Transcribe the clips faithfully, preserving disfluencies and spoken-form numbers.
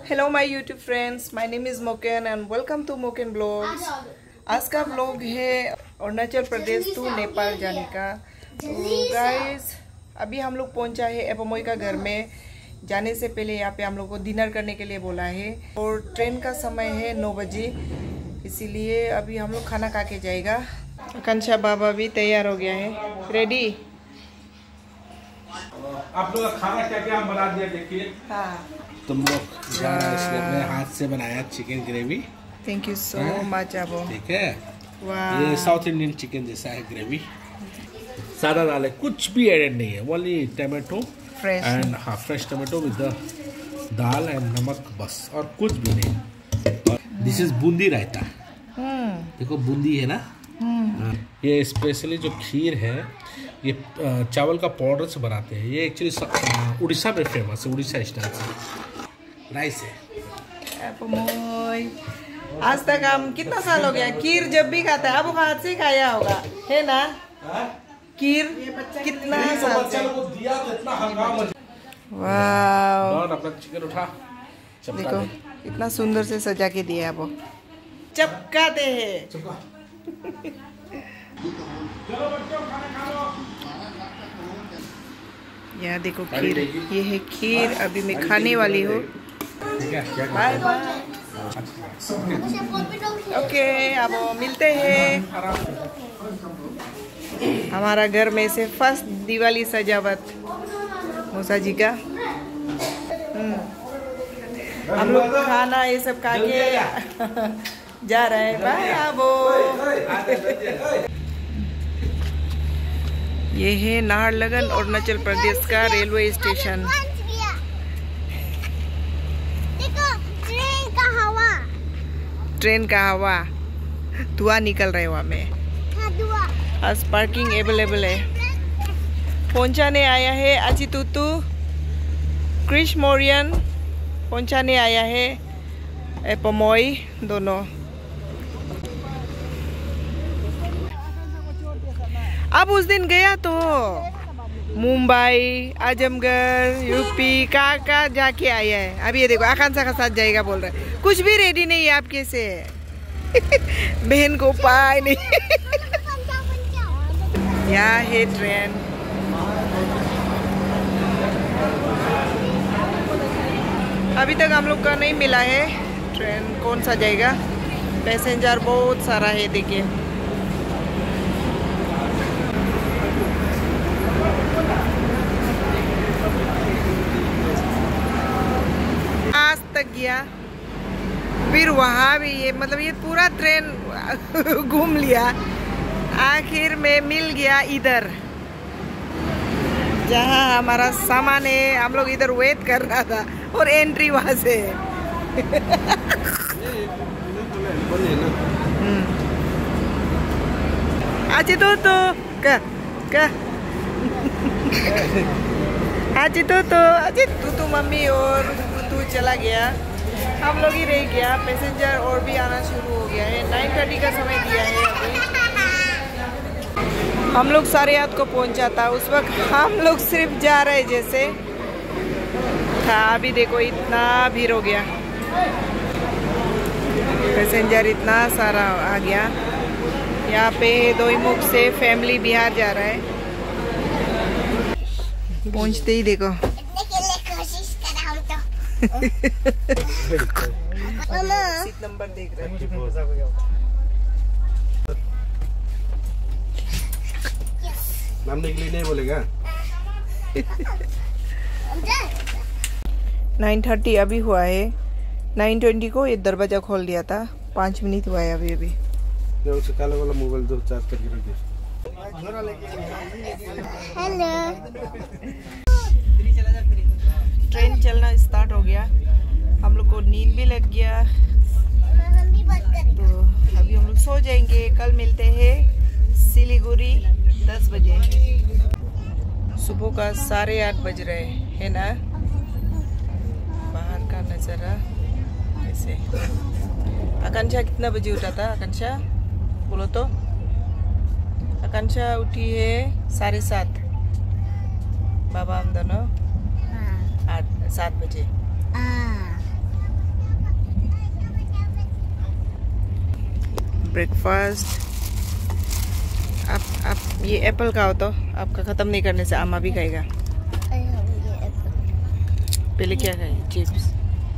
Hello my YouTube friends, my name is Moken and welcome to Moken blogs. आज का blog है Arunachal Pradesh to Nepal जाने का। तो गाइस, अभी हम लोग पहुंचा है एपोमोई का घर में। जाने से पहले यहाँ पे हम लोग को डिनर करने के लिए बोला है और ट्रेन का समय है नौ बजे, इसीलिए अभी हम लोग खाना खा के जाएगा। आकांक्षा बाबा भी तैयार हो गया है, रेडी। आप लोग का खाना क्या क्या हम बना दिया, देखिए। हाँ, तुम लोग जाना, इसलिए अपने हाथ से बनाया chicken gravy. Thank you so much आपो। ठीक है, वाह, ये साउथ इंडियन चिकन जैसा है ग्रेवी। सादा दाल है, कुछ भी एडेड नहीं है, ओनली टमाटो एंड हाँ fresh tomato with the dal and नमक, बस, और कुछ भी नहीं। और दिस इज बूंदी रायता। देखो बूंदी है ना। ये स्पेशली जो खीर है ये चावल का पाउडर से बनाते हैं। ये एक्चुअली उड़ीसा में फेमस है, उड़ीसा स्टाइल से राइस है। एपोमोई आज तक हम कितना साल हो गया खीर जब भी खाता है, अब हाथ से खाया होगा, है ना? खीर कितना साल से। वाह, अपना चिकन उठा, देखो कितना सुंदर से सजा के दिया। वो चपकाते हैं। यहाँ देखो खीर, ये है खीर, अभी मैं खाने वाली हूँ। बाय बाय, ओके, अब मिलते हैं। हमारा घर में से फर्स्ट दिवाली सजावट मूसा जी का। हम लोग खाना ये सब खा के जा रहे हैं। बाय आबो। ये है नाहरलगुन अरुणाचल प्रदेश का रेलवे स्टेशन। देखो ट्रेन का हवा, ट्रेन का हवा, धुआं निकल रहा है वहाँ में। आज पार्किंग अवेलेबल है। पहुंचाने आया है अचितुतु, क्रिश मोरियन पहुंचाने आया है एपोमोई दोनों। अब उस दिन गया तो मुंबई, आजमगढ़, यूपी कहाँ कहाँ जाके आया है। अब ये देखो आकांक्षा का साथ जाएगा बोल रहा है। कुछ भी रेडी नहीं है आपके से। बहन को पाए नहीं। यहाँ है ट्रेन। अभी तक हम लोग का नहीं मिला है ट्रेन, कौन सा जाएगा। पैसेंजर बहुत सारा है, देखिए। आज तक गया, फिर वहाँ भी ये मतलब ये पूरा ट्रेन घूम लिया, आखिर में मिल गया इधर जहाँ हमारा सामान है। हम लोग इधर वेट कर रहा था और एंट्री वहाँ से। आज तो तो का का आज तो तो आज तू तो मम्मी और तू चला गया, हम लोग ही रह गया। पैसेंजर और भी आना शुरू हो गया है। नाइन थर्टी का समय दिया है अभी। हम लोग साढ़े आठ को पहुंचा था, उस वक्त हम लोग सिर्फ जा रहे जैसे था। अभी देखो इतना भीड़ हो गया, पैसेंजर इतना सारा आ गया। यहाँ पे दोईमुख से फैमिली बिहार जा रहा है। पहुंचते ही देखो सीट नंबर देख रहे हैं। नाम के लिए नहीं बोलेगा। नाइन थर्टी अभी हुआ है। नाइन ट्वेंटी को ये दरवाजा खोल दिया था। पाँच मिनट हुआ है अभी अभी। काला वाला मोबाइल दो चार्ज करके रख दे। हेलो, ट्रेन चलना स्टार्ट हो गया। हम लोग को नींद भी लग गया, तो अभी हम लोग सो जाएंगे। कल मिलते हैं सिलीगुड़ी दस बजे। सुबह का साढ़े आठ बज रहे हैं ना। बाहर का नज़ारा ऐसे। आकांक्षा कितना बजे उठा था? आकांक्षा बोलो तो। आकांक्षा उठी है साढ़े सात। बाबा हम दोनों आठ सात बजे। ब्रेकफास्ट। आप आप ये एप्पल खाओ तो आपका ख़त्म नहीं करने से आमा भी खाएगा। पहले क्या खाए? चिप्स।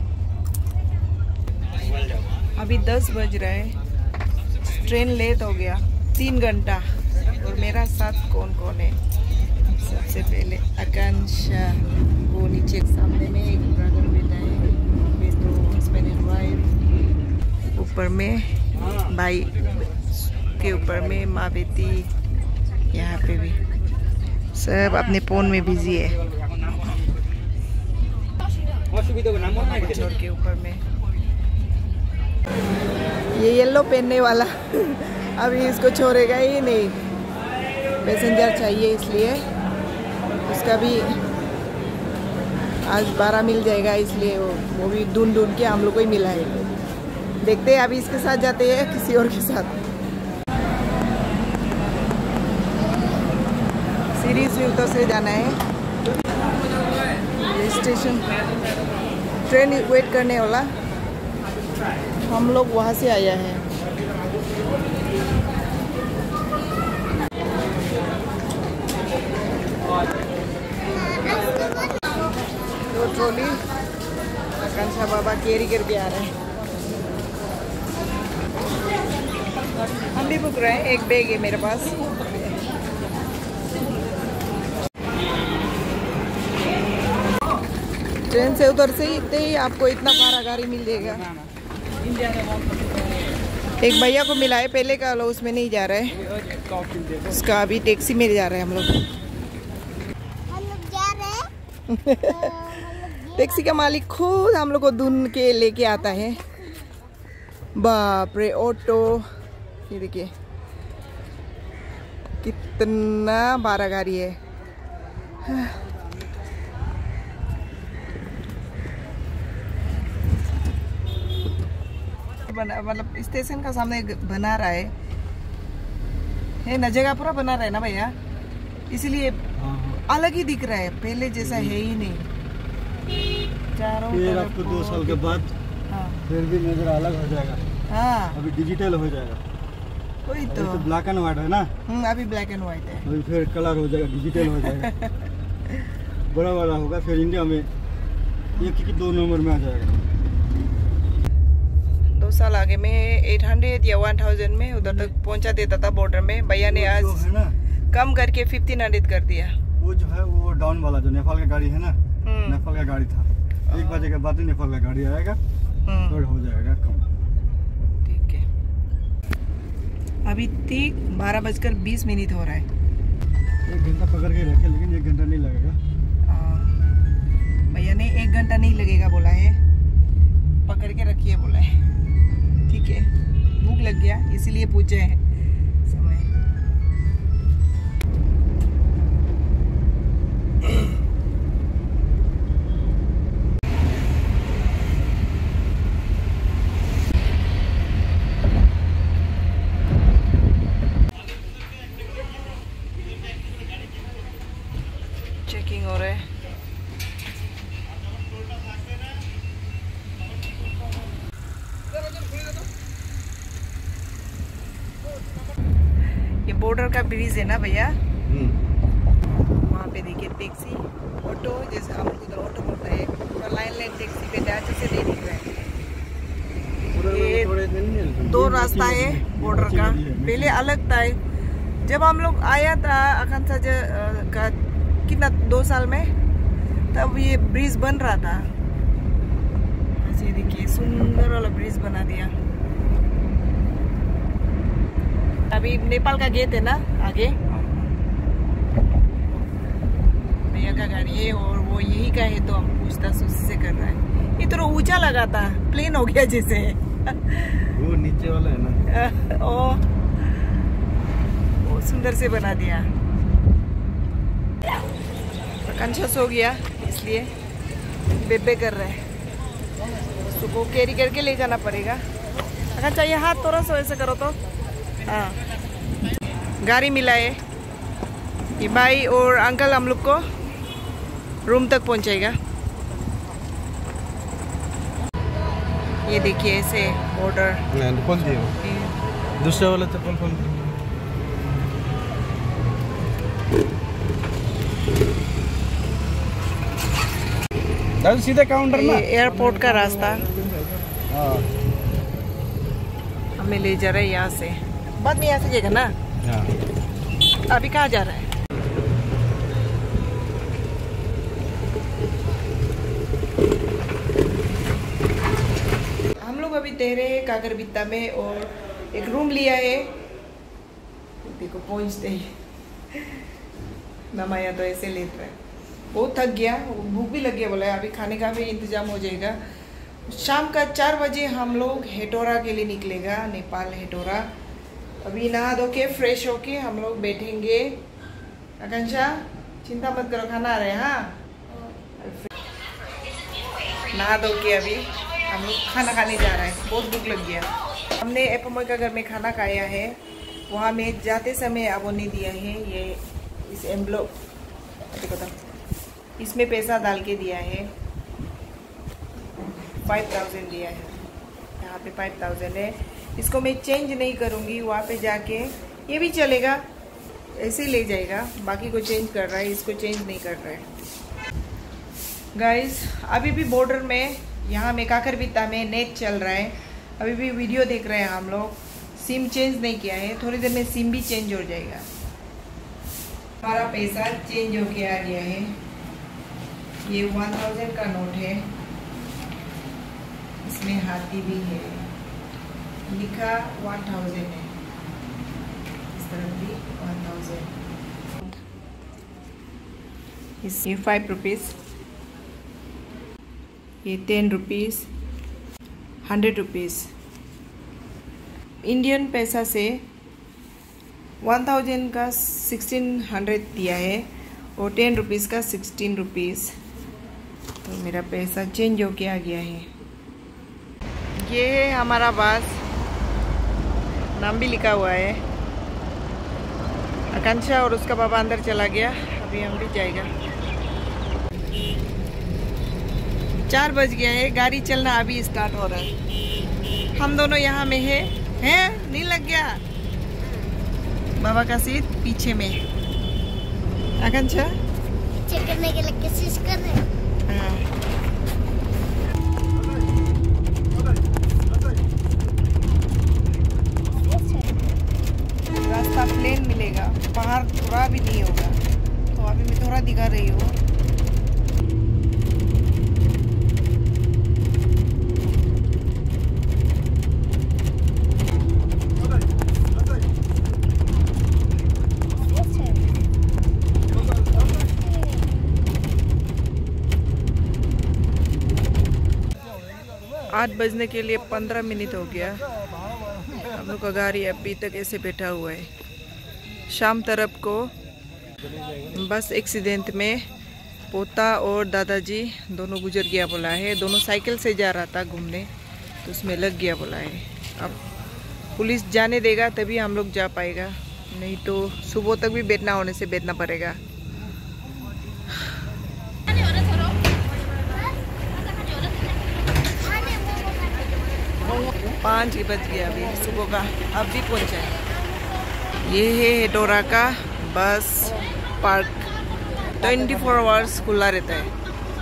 अभी दस बज रहा है, ट्रेन लेट हो गया तीन घंटा। और मेरा साथ कौन कौन है? सबसे पहले आकांक्षा, वो नीचे सामने में एक ब्रदर बैठा है, फिर दो हस्बैंड एंड वाइफ, ऊपर में भाई के ऊपर में माँ बेटी, यहाँ पे भी सब अपने फोन में बिजी है। के ऊपर में ये येलो पहनने वाला अभी इसको छोड़ेगा ही नहीं, पैसेंजर चाहिए इसलिए उसका भी आज बारह मिल जाएगा, इसलिए वो वो भी ढूंढ ढूंढ के हम लोग को ही मिला है। देखते हैं अभी इसके साथ जाते हैं किसी और के साथ। सीरीज तो से जाना है, ये स्टेशन ट्रेन वेट करने वाला, हम लोग वहाँ से आया है। दो ट्रॉली आकांक्षा बाबा कैरी करके आ रहे हैं। हम भी बुक रहे हैं, एक बैग है मेरे पास। ट्रेन से उधर से इतने ही आपको इतना भाड़ा गाड़ी मिल जाएगा। एक भैया को मिला है पहले का, लो उसमें नहीं जा रहा है, उसका अभी टैक्सी में जा रहे हैं हम लोग। हम लोग जा रहे हैं। टैक्सी का मालिक खुद हम लोग को ढूंढ के लेके आता है। बाप रे, ऑटो ये देखिए कितना बारह गाड़ी है। बना मतलब स्टेशन का सामने बना रहा है है ना, जगह पूरा बना रहा है ना भैया, इसलिए अलग ही दिख रहा है, पहले जैसा है ही नहीं। चारों फिर आपको दो साल के बाद हाँ फिर भी नजर अलग हो जाएगा। हाँ अभी डिजिटल हो जाएगा, वही अभी तो, तो ब्लैक एंड व्हाइट है ना, हम्म अभी ब्लैक एंड व्हाइट है। अभी फिर कलर हो जाएगा, डिजिटल हो जाएगा। बड़ा बड़ा होगा, फिर इंडिया में एक की दो नंबर में आ जाएगा। दो साल आगे में आठ सौ या एक हज़ार में उधर तक पहुंचा देता था बॉर्डर में, भैया ने आज है ना, कम करके पंद्रह सौ कर दिया। वो जो है वो डाउन वाला जो नेपाल का गाड़ी है ना, हम्म नेपाल का गाड़ी था, एक बजे के बाद ही नेपाल का गाड़ी आएगा, हम्म फिर हो जाएगा कम। ठीक है, अभी ठीक बारह बजकर बीस मिनट हो रहा है। एक घंटा पकड़ के रखे, लेकिन एक घंटा नहीं लगेगा। भैया ने एक घंटा नहीं लगेगा बोला है, पकड़ के रखिए बोला है। ठीक है, भूख लग गया इसीलिए पूछे हैं समय। चेकिंग हो रहा है। ये बॉर्डर का ब्रिज है ना भैया, वहाँ पे देखिए टैक्सी ऑटो, जैसे हम लोग उधर ऑटो बोलते हैं, तो लाइन लाइन टैक्सी पे जाते से नहीं दिख रहा है। ये दो रास्ता है बॉर्डर का, पहले अलग था। जब हम लोग आया था आकांक्षा का कितना दो साल में, तब ये ब्रिज बन रहा था। ऐसे देखिए सुंदर वाला ब्रिज बना दिया। अभी नेपाल का गेट है ना आगे, भैया का गाड़ी है और वो यही का है, तो हम पूछताछ उससे कर रहा है। ये तो ऊंचा लगा था, प्लेन हो गया जैसे। वो नीचे वाला है ना, ओ, वो सुंदर से बना दिया। आकांक्षा सो गया इसलिए बेबे कर रहे हैं, उसको कैरी करके ले जाना पड़ेगा। आकांक्षा ये हाथ थोड़ा सा ऐसे करो तो, हाँ गाड़ी मिला है। ये भाई और अंकल हम लोग को रूम तक पहुंचाएगा। ये देखिए ऐसे बॉर्डर, दूसरा वाला चप्पल खोल। दादू सीधे काउंटर ना, एयरपोर्ट का रास्ता हाँ हमें ले जा रहा है यहाँ से, बाद में यहाँ से जाएगा ना। हाँ अभी कहाँ जा रहा है? हम लोग अभी तेरे काकरबित्ता में और एक रूम लिया है। देखो पहुंचते ही नमाया तो ऐसे लेता है, बहुत थक गया, भूख भी लग गया, बोला अभी खाने का भी इंतजाम हो जाएगा। शाम का चार बजे हम लोग हेटोरा के लिए निकलेगा, नेपाल हेटोरा। अभी नहा धो के फ्रेश होके हम लोग बैठेंगे। आकांक्षा चिंता मत करो, खाना आ रहा है। हाँ नहा धो के अभी हम लोग खाना खाने जा रहे हैं, बहुत भूख लग गया। हमने एपमोय का घर में खाना खाया है, वहाँ में जाते समय अब ने दिया है ये इस एम्बलोप, देखो तो इसमें पैसा डाल के दिया है, फाइव थाउजेंड दिया है, यहाँ पे फाइव थाउजेंड है। इसको मैं चेंज नहीं करूँगी, वहाँ पे जाके ये भी चलेगा, ऐसे ही ले जाएगा। बाकी को चेंज कर रहा है, इसको चेंज नहीं कर रहा है। गाइस अभी भी बॉर्डर में, यहाँ में काकरबित्ता में नेट चल रहा है, अभी भी वीडियो देख रहे हैं हम लोग। सिम चेंज नहीं किया है, थोड़ी देर में सिम भी चेंज हो जाएगा। हमारा पैसा चेंज होके आ गया है, ये वन थाउजेंड का नोट है, इसमें हाथी भी है, लिखा वन थाउजेंड है, इस तरफ भी वन थाउजेंड। ये फाइव रुपीज़, ये ten rupees, hundred rupees. Indian पैसा से वन थाउजेंड का सिक्सटीन हंड्रेड दिया है और टेन रुपीज़ का सिक्सटीन रुपीज़। तो मेरा पैसा चेंज होके आ गया है। ये है हमारा बस, नाम भी लिखा हुआ है। आकांक्षा और उसका पापा अंदर चला गया, अभी हम भी जाएगा। चार बज गया है, गाड़ी चलना अभी स्टार्ट हो रहा है। हम दोनों यहाँ में है, हैं? नहीं लग गया? बाबा का सीट पीछे में। आकांक्षा चेक करने के लिए कोशिश कर रहे हैं। हाँ। रास्ता प्लेन मिलेगा, पहाड़ थोड़ा भी नहीं होगा, तो अभी मैं थोड़ा दिखा रही हूँ। आठ बजने के लिए पंद्रह मिनट हो गया, हम लोग का गाड़ी अभी तक ऐसे बैठा हुआ है। शाम तरफ को बस एक्सीडेंट में पोता और दादाजी दोनों गुजर गया बोला है। दोनों साइकिल से जा रहा था घूमने, तो उसमें लग गया बोला है। अब पुलिस जाने देगा तभी हम लोग जा पाएगा, नहीं तो सुबह तक भी बैठना होने से बैठना पड़ेगा। पाँच ही बज गया अभी सुबह का, अब भी पहुंचा है। ये है हेटोरा का bus park, twenty four hours खुला रहता है।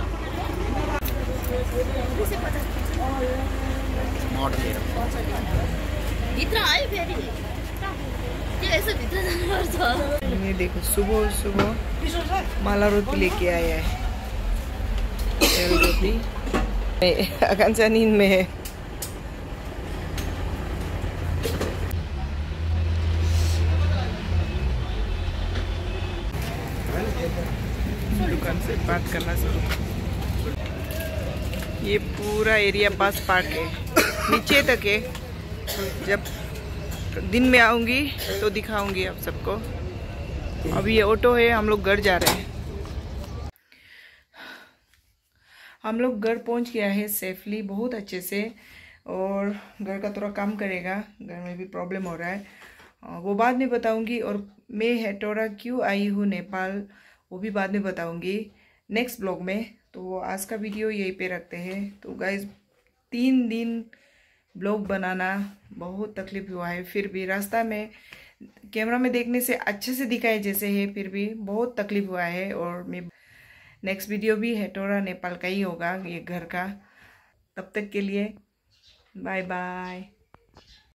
ये देखो सुबह सुबह माला रोटी लेके आया है, रोटी। आकांक्षा नींद में है। दुकान से बात करना शुरू। ये पूरा एरिया बस पार्क है, नीचे तक है। जब दिन में आऊंगी तो दिखाऊंगी आप सबको। अभी ये ऑटो है, हम लोग घर जा रहे हैं। हम लोग घर पहुंच गया है सेफली, बहुत अच्छे से। और घर का थोड़ा काम करेगा, घर में भी प्रॉब्लम हो रहा है, वो बाद में बताऊंगी। और मैं हेटोरा क्यों आई हूँ नेपाल, वो भी बाद में बताऊंगी नेक्स्ट ब्लॉग में। तो आज का वीडियो यहीं पे रखते हैं। तो गाइज तीन दिन ब्लॉग बनाना बहुत तकलीफ हुआ है। फिर भी रास्ता में कैमरा में देखने से अच्छे से दिखाए जैसे है, फिर भी बहुत तकलीफ हुआ है। और मैं नेक्स्ट वीडियो भी हेटौरा नेपाल का ही होगा, ये घर का। तब तक के लिए बाय बाय।